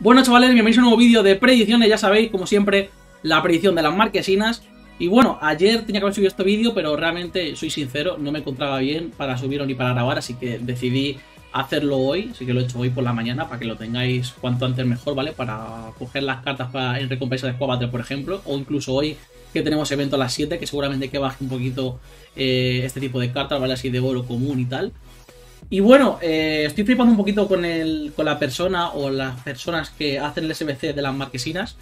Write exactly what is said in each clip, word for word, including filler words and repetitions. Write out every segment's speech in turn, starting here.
Bueno, chavales, bienvenidos a un nuevo vídeo de predicciones. Ya sabéis, como siempre, la predicción de las marquesinas. Y bueno, ayer tenía que haber subido este vídeo, pero realmente, soy sincero, no me encontraba bien para subirlo ni para grabar, así que decidí hacerlo hoy. Así que lo he hecho hoy por la mañana para que lo tengáis cuanto antes mejor, ¿vale? Para coger las cartas para, en recompensa de Squad Battle, por ejemplo, o incluso hoy que tenemos evento a las siete, que seguramente que baje un poquito eh, este tipo de cartas, ¿vale? Así de oro común y tal. Y bueno, eh, estoy flipando un poquito con, el, con la persona o las personas que hacen el S B C de las marquesinas,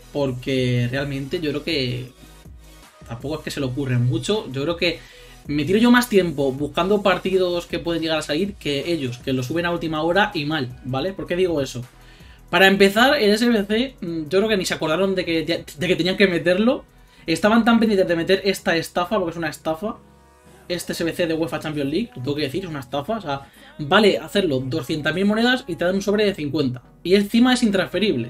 porque realmente yo creo que tampoco es que se le ocurren mucho. Yo creo que me tiro yo más tiempo buscando partidos que pueden llegar a salir que ellos, que lo suben a última hora y mal, ¿vale? ¿Por qué digo eso? Para empezar, el S B C, yo creo que ni se acordaron de que, de que tenían que meterlo. Estaban tan pendientes de meter esta estafa, porque es una estafa. Este S B C de UEFA Champions League, lo tengo que decir, es una estafa. O sea, vale hacerlo doscientas mil monedas y te dan un sobre de cincuenta. Y encima es intransferible.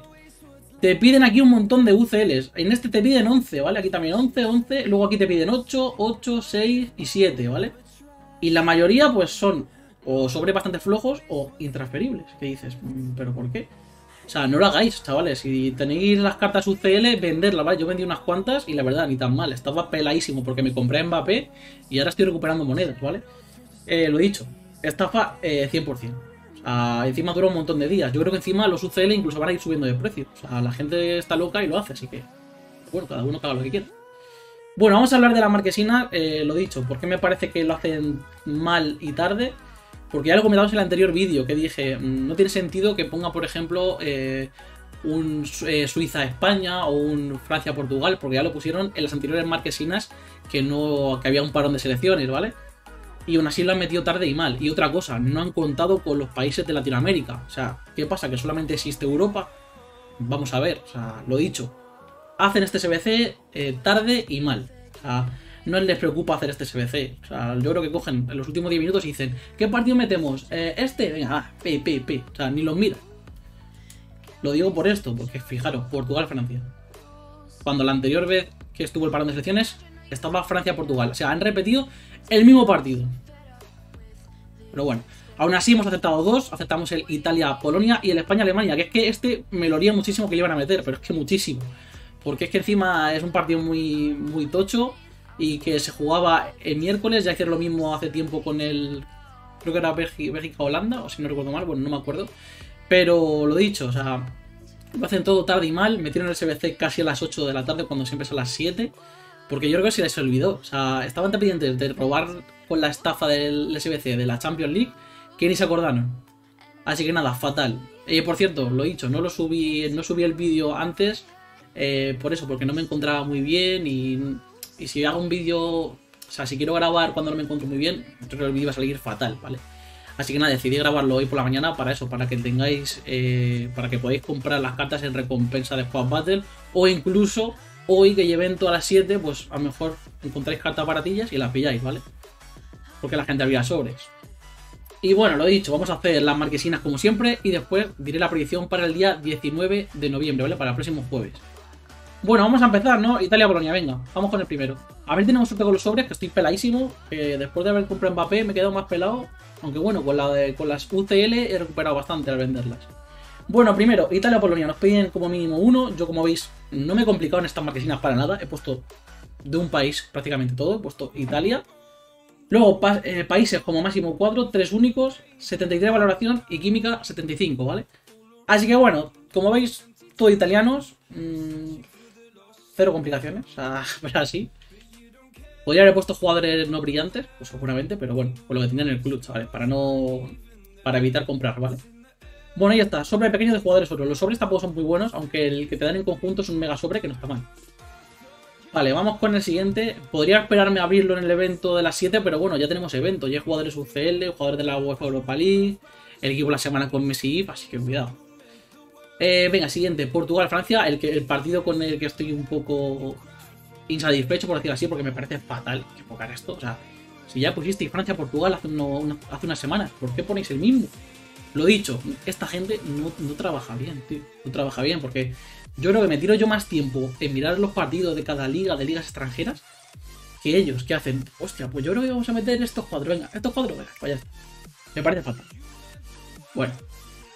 Te piden aquí un montón de U C Ls. En este te piden once, ¿vale? Aquí también once, once. Luego aquí te piden ocho, ocho, seis y siete, ¿vale? Y la mayoría pues son o sobre bastante flojos o intransferibles. ¿Qué dices? ¿Pero por qué? O sea, no lo hagáis, chavales. Si tenéis las cartas U C L, venderlas, ¿vale? Yo vendí unas cuantas y la verdad, ni tan mal. Estaba peladísimo porque me compré a Mbappé y ahora estoy recuperando monedas, ¿vale? Eh, lo he dicho, estafa eh, cien por cien. O sea, encima dura un montón de días. Yo creo que encima los U C L incluso van a ir subiendo de precio. O sea, la gente está loca y lo hace, así que... Bueno, cada uno que haga lo que quiera. Bueno, vamos a hablar de la marquesina, eh, lo dicho. ¿Por qué me parece que lo hacen mal y tarde? Porque ya lo comentamos en el anterior vídeo, que dije, no tiene sentido que ponga, por ejemplo, eh, un eh, Suiza-España o un Francia-Portugal, porque ya lo pusieron en las anteriores marquesinas, que no que había un parón de selecciones, ¿vale? Y aún así lo han metido tarde y mal. Y otra cosa, no han contado con los países de Latinoamérica. O sea, ¿qué pasa? ¿Que solamente existe Europa? Vamos a ver, o sea, lo dicho. Hacen este S B C eh, tarde y mal. O sea... no les preocupa hacer este S B C. O sea, yo creo que cogen en los últimos diez minutos y dicen, ¿qué partido metemos? Eh, este, venga, ah, pi, pi, pi. O sea, ni los mira. Lo digo por esto, porque fijaros, Portugal-Francia. Cuando la anterior vez que estuvo el parón de selecciones, estaba Francia-Portugal. O sea, han repetido el mismo partido. Pero bueno, aún así hemos aceptado dos. Aceptamos el Italia-Polonia y el España-Alemania. Que es que este me lo haría muchísimo que le iban a meter, pero es que muchísimo. Porque es que encima es un partido muy, muy tocho. Y que se jugaba el miércoles, ya hicieron lo mismo hace tiempo con el... Creo que era Bélgica-Holanda, o si no recuerdo mal, bueno, no me acuerdo. Pero lo dicho, o sea, lo hacen todo tarde y mal. Metieron el S B C casi a las ocho de la tarde, cuando siempre es a las siete. Porque yo creo que se les olvidó. O sea, estaban tan pendientes de robar con la estafa del S B C de la Champions League que ni se acordaron. Así que nada, fatal. Y eh, por cierto, lo dicho, no lo subí, no subí el vídeo antes, eh, por eso, porque no me encontraba muy bien y... Y si hago un vídeo, o sea, si quiero grabar cuando no me encuentro muy bien, yo creo que el vídeo va a salir fatal, ¿vale? Así que nada, decidí grabarlo hoy por la mañana para eso, para que tengáis, eh, para que podáis comprar las cartas en recompensa de Squad Battle. O incluso, hoy que hay evento a las siete, pues a lo mejor encontráis cartas baratillas y las pilláis, ¿vale? Porque la gente había sobres. Y bueno, lo he dicho, vamos a hacer las marquesinas como siempre y después diré la predicción para el día diecinueve de noviembre, ¿vale? Para el próximo jueves. Bueno, vamos a empezar, ¿no? Italia-Polonia, venga, vamos con el primero. A ver, tenemos suerte con los sobres, que estoy peladísimo. Eh, después de haber comprado Mbappé me he quedado más pelado. Aunque bueno, con, la de, con las U C L he recuperado bastante al venderlas. Bueno, primero, Italia-Polonia, nos piden como mínimo uno. Yo, como veis, no me he complicado en estas marquesinas para nada. He puesto de un país prácticamente todo. He puesto Italia. Luego, pa eh, países como máximo cuatro, tres únicos, setenta y tres valoración y química setenta y cinco, ¿vale? Así que bueno, como veis, todo italianos. Mmm, Cero complicaciones, o sea, pero así. Podría haber puesto jugadores no brillantes, pues seguramente, pero bueno, con lo que tenía en el club, chavales, para no... para evitar comprar, ¿vale? Bueno, ahí está, sobre pequeño de jugadores oro. Los sobres tampoco son muy buenos, aunque el que te dan en conjunto es un mega sobre que no está mal. Vale, vamos con el siguiente. Podría esperarme a abrirlo en el evento de las siete, pero bueno, ya tenemos evento. Ya hay jugadores U C L, jugadores de la UEFA Europa League, el equipo la semana con Messi, así que cuidado. Eh, venga, siguiente, Portugal-Francia, el, que, el partido con el que estoy un poco insatisfecho, por decirlo así, porque me parece fatal que pongan esto. O sea, si ya pusisteis Francia-Portugal hace, uno, una, hace unas semanas, ¿por qué ponéis el mismo? Lo dicho, esta gente no, no trabaja bien, tío, no trabaja bien, porque yo creo que me tiro yo más tiempo en mirar los partidos de cada liga, de ligas extranjeras, que ellos, que hacen, hostia, pues yo creo que vamos a meter estos cuadros, venga, estos cuadros, venga, pues ya está. Me parece fatal. Bueno.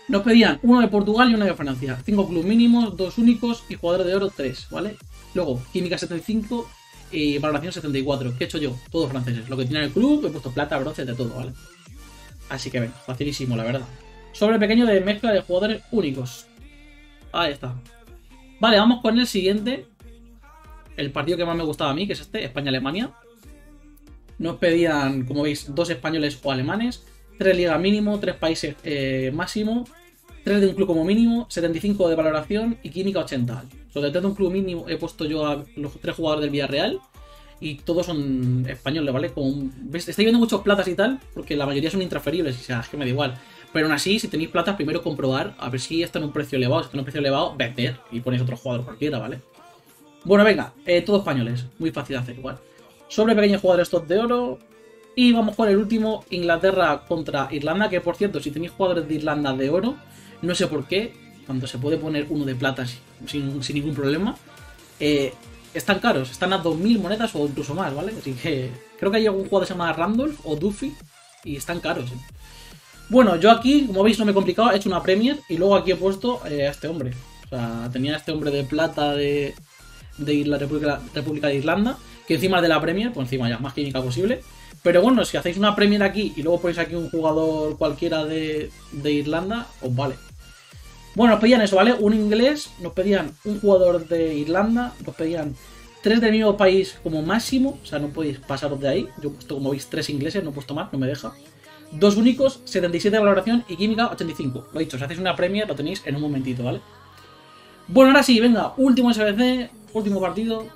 Nos pedían uno de Portugal y uno de Francia. cinco clubes mínimos, dos únicos y jugadores de oro tres, ¿vale? Luego, química setenta y cinco y valoración setenta y cuatro. ¿Qué he hecho yo? Todos franceses. Lo que tiene el club, he puesto plata, bronce, de todo, ¿vale? Así que ven, facilísimo, la verdad. Sobre pequeño de mezcla de jugadores únicos. Ahí está. Vale, vamos con el siguiente. El partido que más me gustaba a mí, que es este, España-Alemania. Nos pedían, como veis, dos españoles o alemanes. tres ligas mínimo, tres países eh, máximo. tres de un club como mínimo, setenta y cinco de valoración y química ochenta. Sobre tres de un club mínimo he puesto yo a los tres jugadores del Villarreal. Y todos son españoles, ¿vale? Como, ¿ves? Estoy viendo muchos platas y tal, porque la mayoría son intransferibles, o sea, es que me da igual. Pero aún así, si tenéis platas, primero comprobar, a ver si está en un precio elevado. Si está en un precio elevado, vender y ponéis otro jugador cualquiera, ¿vale? Bueno, venga, eh, todos españoles, muy fácil de hacer igual. Sobre pequeños jugadores top de oro. Y vamos con el último, Inglaterra contra Irlanda, que por cierto, si tenéis jugadores de Irlanda de oro, no sé por qué, cuando se puede poner uno de plata sin, sin ningún problema, eh, están caros, están a dos mil monedas o incluso más, ¿vale? Así que creo que hay algún jugador que se llama Randolph o Duffy y están caros, ¿eh? Bueno, yo aquí, como veis, no me he complicado, he hecho una Premier y luego aquí he puesto eh, a este hombre. O sea, tenía a este hombre de plata de, de la República, República de Irlanda, que encima de la Premier, pues encima ya, más química posible. Pero bueno, si hacéis una Premier aquí y luego ponéis aquí un jugador cualquiera de, de Irlanda, os vale. Bueno, nos pedían eso, ¿vale? Un inglés, nos pedían un jugador de Irlanda, nos pedían tres del mismo país como máximo, o sea, no podéis pasaros de ahí. Yo he puesto, como veis, tres ingleses, no he puesto más, no me deja. Dos únicos, setenta y siete de valoración y química ochenta y cinco. Lo he dicho, si hacéis una Premier lo tenéis en un momentito, ¿vale? Bueno, ahora sí, venga, último S B C, último partido.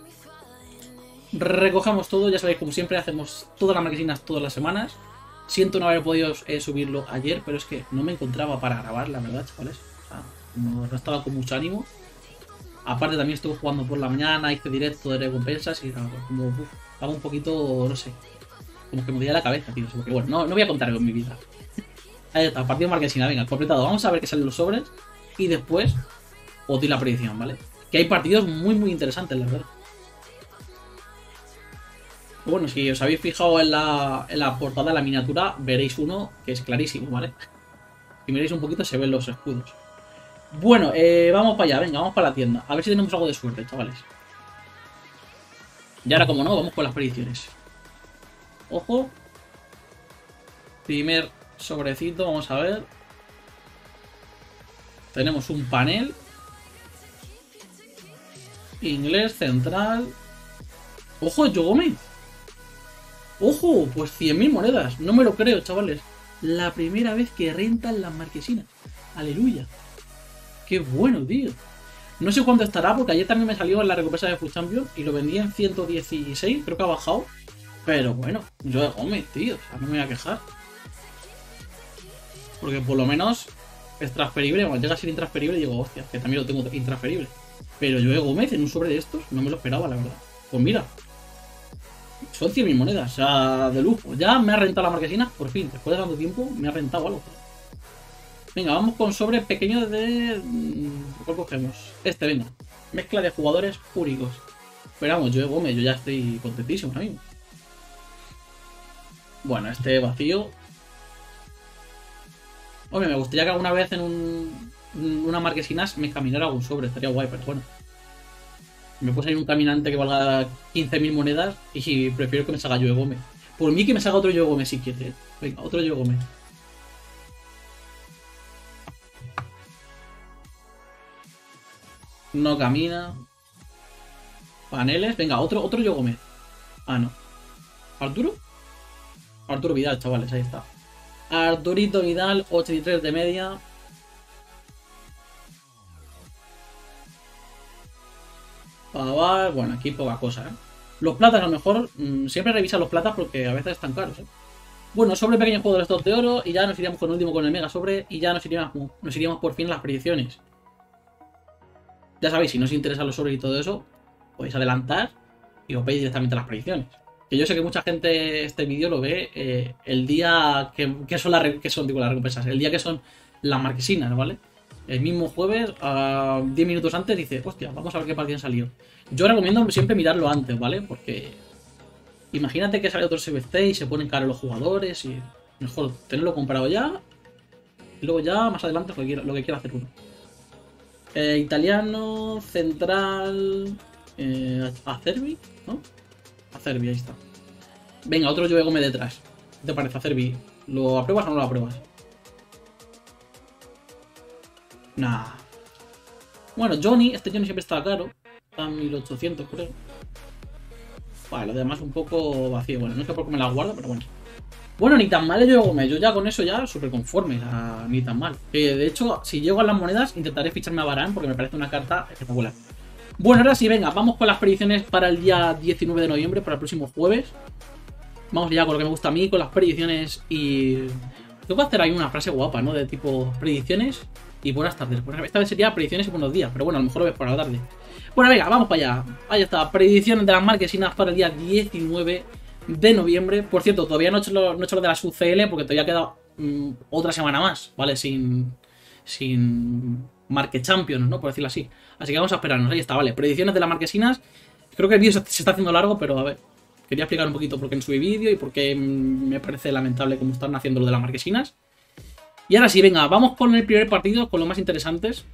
Recojamos todo, ya sabéis, como siempre, hacemos todas las marquesinas todas las semanas. Siento no haber podido eh, subirlo ayer, pero es que no me encontraba para grabar, la verdad, chavales. O sea, no, no estaba con mucho ánimo. Aparte también estuve jugando por la mañana, hice directo de recompensas y era como, uf, estaba un poquito, no sé, como que me dolía la cabeza, tío. Porque bueno, no, no voy a contar con mi vida. Ahí está, partido marquesina, venga, completado. Vamos a ver qué salen los sobres y después os doy la predicción, ¿vale? Que hay partidos muy, muy interesantes, la verdad. Bueno, si os habéis fijado en la, en la portada de la miniatura, veréis uno que es clarísimo, ¿vale? Si miráis un poquito se ven los escudos. Bueno, eh, vamos para allá, venga, vamos para la tienda. A ver si tenemos algo de suerte, chavales. Y ahora, como no, vamos con las predicciones. Ojo. Primer sobrecito, vamos a ver. Tenemos un panel. Inglés, central. Ojo, Joe Gómez. ¡Ojo! Pues cien mil monedas. No me lo creo, chavales. La primera vez que rentan las marquesinas. ¡Aleluya! ¡Qué bueno, tío! No sé cuánto estará, porque ayer también me salió en la recompensa de Food Champion y lo vendí en ciento dieciséis. Creo que ha bajado. Pero bueno, yo Gómez, tío. O sea, no me voy a quejar. Porque por lo menos es transferible. Cuando llega a ser intransferible, digo, hostia, que también lo tengo intransferible. Pero yo Gómez en un sobre de estos no me lo esperaba, la verdad. Pues mira. Son cien mil monedas, o sea, de lujo. Ya me ha rentado la marquesina, por fin. Después de tanto tiempo, me ha rentado algo. Venga, vamos con sobre pequeño de... ¿Cuál cogemos? Este, venga. Mezcla de jugadores únicos. Pero vamos, yo Gómez, yo ya estoy contentísimo ahora mismo. Bueno, este vacío. Hombre, me gustaría que alguna vez en un, una marquesinas me caminara algún sobre. Estaría guay, pero bueno. Me puede salir un caminante que valga quince mil monedas y prefiero que me salga Joe Gómez. Por mí que me salga otro Joe Gómez si quiere. Venga, otro Joe Gómez. No camina. Paneles. Venga, otro, otro Joe Gómez. Ah, no. ¿Arturo? Arturo Vidal, chavales, ahí está. Arturito Vidal, ochenta y tres de media. Pavar, bueno, aquí poca cosa, ¿eh? Los platas a lo mejor, mmm, siempre revisa los platas porque a veces están caros, ¿eh? Bueno, sobre pequeños jugadores top de oro y ya nos iríamos con el último con el mega sobre y ya nos iríamos, nos iríamos por fin a las predicciones. Ya sabéis, si no os interesan los sobres y todo eso, podéis adelantar y os veis directamente las predicciones. Que yo sé que mucha gente este vídeo lo ve eh, el día que, que son, las, que son digo, las recompensas, el día que son las marquesinas, ¿vale? El mismo jueves, uh, diez minutos antes, dice, hostia, vamos a ver qué partido han salido. Yo recomiendo siempre mirarlo antes, ¿vale? Porque imagínate que sale otro S B C y se ponen caros los jugadores y mejor tenerlo comprado ya Y luego ya más adelante lo que quiera, lo que quiera hacer uno. Eh, italiano, central... Eh, Acerbi, ¿no? Acerbi, ahí está. Venga, otro Joe Gómez detrás. ¿Qué te parece, Acerbi? ¿Lo apruebas o no lo apruebas? Nah. Bueno, Johnny, este Johnny siempre está caro. Está en mil ochocientos, creo. Vale, lo demás un poco vacío. Bueno, no sé por qué me la guardo, pero bueno. Bueno, ni tan mal el Joe Gómez. Yo ya con eso ya súper conforme. O sea, ni tan mal. Eh, de hecho, si llego a las monedas, intentaré ficharme a Varane porque me parece una carta espectacular. Bueno, ahora sí, venga, vamos con las predicciones para el día diecinueve de noviembre, para el próximo jueves. Vamos ya con lo que me gusta a mí, con las predicciones y... Tengo que hacer ahí una frase guapa, ¿no? De tipo predicciones y buenas tardes. Esta vez sería predicciones y buenos días, pero bueno, a lo mejor lo ves por la tarde. Bueno, venga, vamos para allá. Ahí está, predicciones de las marquesinas para el día diecinueve de noviembre. Por cierto, todavía no he hecho lo, no he hecho lo de las U C L porque todavía queda mmm, otra semana más, ¿vale? Sin... Sin... Marque Champions, ¿no? Por decirlo así. Así que vamos a esperarnos. Ahí está, vale. Predicciones de las marquesinas. Creo que el vídeo se está haciendo largo, pero a ver. Quería explicar un poquito por qué no subí vídeo y por qué me parece lamentable cómo están haciendo lo de las marquesinas. Y ahora sí, venga, vamos con el primer partido, con los más interesantes.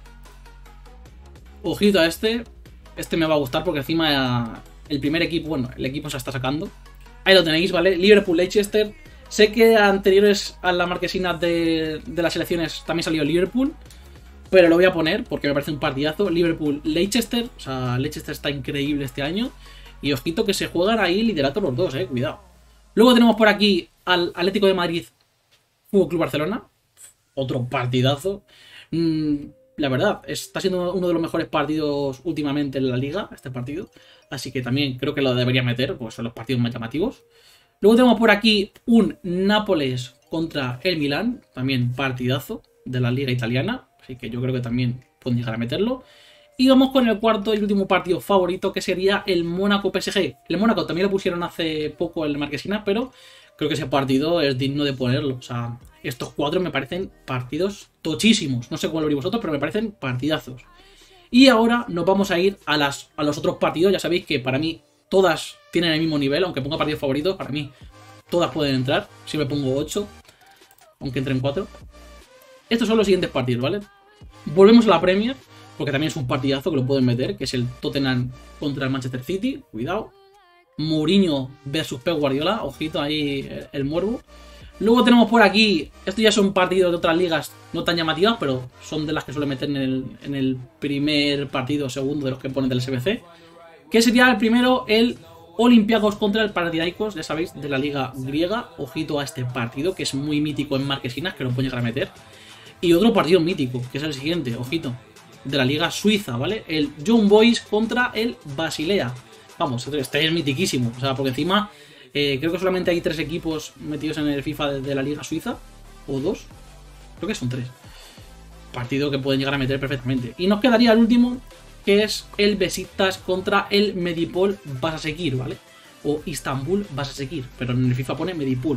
Ojito a este. Este me va a gustar porque encima el primer equipo, bueno, el equipo se está sacando. Ahí lo tenéis, ¿vale? Liverpool-Leicester. Sé que anteriores a las marquesinas de, de las selecciones también salió Liverpool. Pero lo voy a poner porque me parece un partidazo. Liverpool-Leicester. O sea, Leicester está increíble este año. Y ojito que se juegan ahí liderato los dos, eh. Cuidado. Luego tenemos por aquí al Atlético de Madrid Fútbol Club Barcelona. Otro partidazo. Mm, la verdad, está siendo uno de los mejores partidos últimamente en la liga, este partido. Así que también creo que lo debería meter, pues son los partidos más llamativos. Luego tenemos por aquí un Nápoles contra el Milán. También partidazo de la liga italiana. Así que yo creo que también pueden llegar a meterlo. Y vamos con el cuarto y último partido favorito, que sería el Mónaco-P S G. El Mónaco también lo pusieron hace poco en la marquesina, pero creo que ese partido es digno de ponerlo. O sea, estos cuatro me parecen partidos tochísimos. No sé cuál veréis vosotros, pero me parecen partidazos. Y ahora nos vamos a ir a, las, a los otros partidos. Ya sabéis que para mí todas tienen el mismo nivel, aunque ponga partidos favoritos, para mí todas pueden entrar. Siempre pongo ocho, aunque entren cuatro. Estos son los siguientes partidos, ¿vale? Volvemos a la Premier, porque también es un partidazo que lo pueden meter, que es el Tottenham contra el Manchester City. Cuidado. Mourinho versus Pep Guardiola. Ojito ahí el, el morbo. Luego tenemos por aquí, estos ya son partidos de otras ligas no tan llamativas, pero son de las que suelen meter en el, en el primer partido o segundo de los que ponen del S B C. Que sería el primero, el Olympiacos contra el Panathinaikos, ya sabéis, de la liga griega. Ojito a este partido, que es muy mítico en marquesinas, que lo pueden llegar a meter. Y otro partido mítico, que es el siguiente, ojito, de la liga suiza, ¿vale? El Young Boys contra el Basilea. Vamos, este es mitiquísimo, o sea, porque encima eh, creo que solamente hay tres equipos metidos en el FIFA de, de la liga suiza, o dos, creo que son tres. Partido que pueden llegar a meter perfectamente. Y nos quedaría el último, que es el Besiktas contra el Medipol Basaksehir, ¿vale? O Istanbul Basaksehir, pero en el FIFA pone Medipol.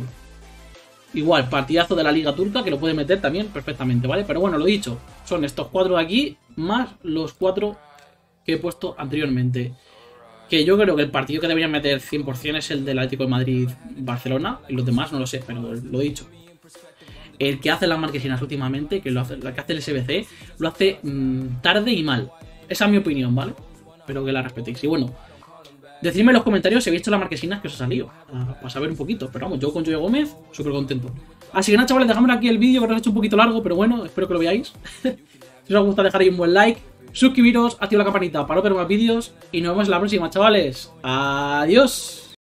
Igual, partidazo de la liga turca que lo puede meter también perfectamente, ¿vale? Pero bueno, lo dicho, son estos cuatro de aquí más los cuatro que he puesto anteriormente. Que yo creo que el partido que deberían meter cien por cien es el del Atlético de Madrid-Barcelona. Y los demás no lo sé, pero lo he dicho. El que hace las marquesinas últimamente, que lo hace, la que hace el S B C, lo hace mmm, tarde y mal. Esa es mi opinión, ¿vale? Espero que la respetéis. Y bueno, decidme en los comentarios si habéis hecho las marquesinas que os ha salido, para saber un poquito. Pero vamos, yo con Joe Gómez, súper contento. Así que nada, chavales, dejadme aquí el vídeo, que os he hecho un poquito largo, pero bueno, espero que lo veáis. Si os gusta, dejaréis un buen like, suscribiros, activad la campanita para no perder más vídeos. Y nos vemos en la próxima, chavales. Adiós.